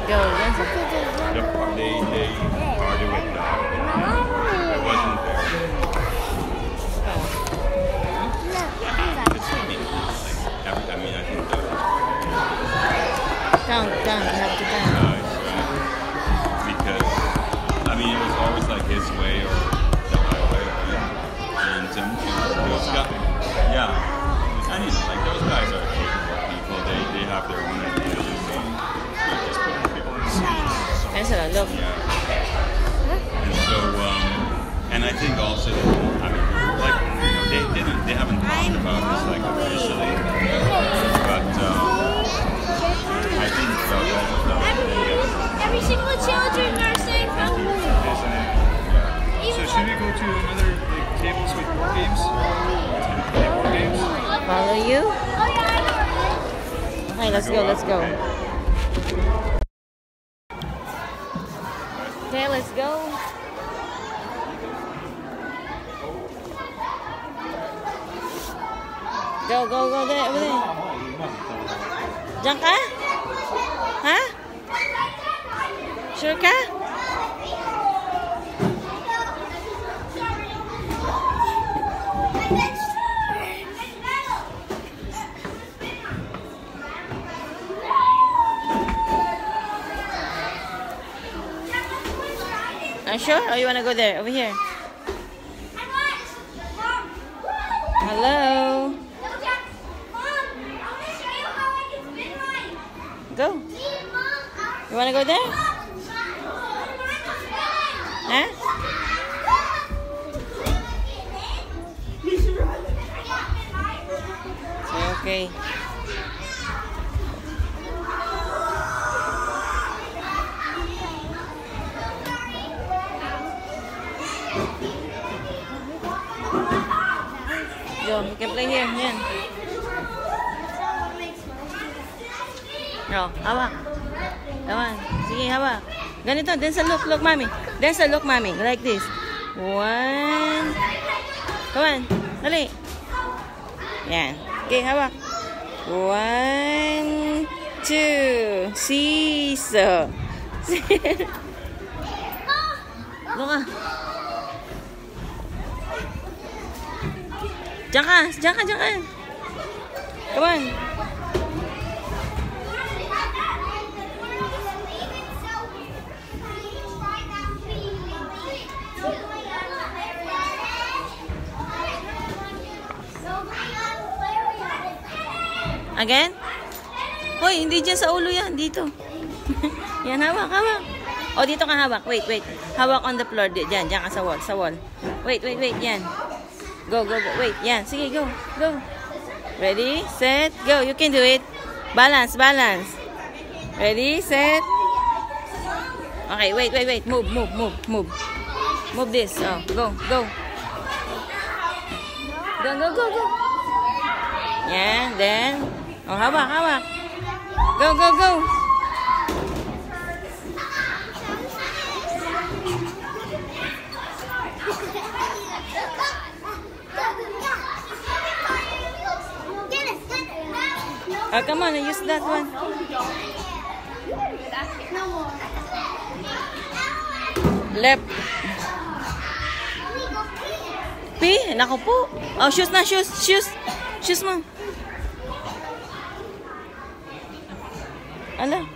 Go. That's it. They parted with that. It wasn't fair. It's funny. Like, I mean, I think that. Count. You have to count. Because, I mean, it was always like his way or the highway, right? And those guys, yeah. I mean, like those guys are capable people. They have their own ideas. They just put people in seats. That's a look. Yeah. And so, and I think also, I mean, like, they haven't talked about this like officially, but I think every single children are saying So should we go to another like, tables with board games? Board games? Follow you? Okay, let's go. Okay, let's go. Go there, over there. Diyan ka? Ha? Sure ka? Sure? Or you wanna go there? Over here? Hello? Go. You wanna go there? Huh? Okay. Yo, you can play here. Yan. No, hawak. Come on. Sige, hawak. Ganito. Then look, mommy. Then look, mommy. Like this. 1. Come on. Dali. Yan. Okay, hawak. 1, 2. Seesaw. Look ah. Jangan. Come on. Again? Hoy, hindi dyan sa ulo yan. Dito. Yan, hawak. O, dito ka hawak. Wait. Hawak on the floor. Diyan ka sa wall. Wait. Yan. Go. Wait, yan. Sige, go. Ready, set, go. You can do it. Balance. Ready, set. Okay, wait. Move. Move this. Oh, go. Go. Yan, then. Oh, hawak. Go. Oh, come on, use that one. Left. P, naku po. Oh, shoes mo. Ala.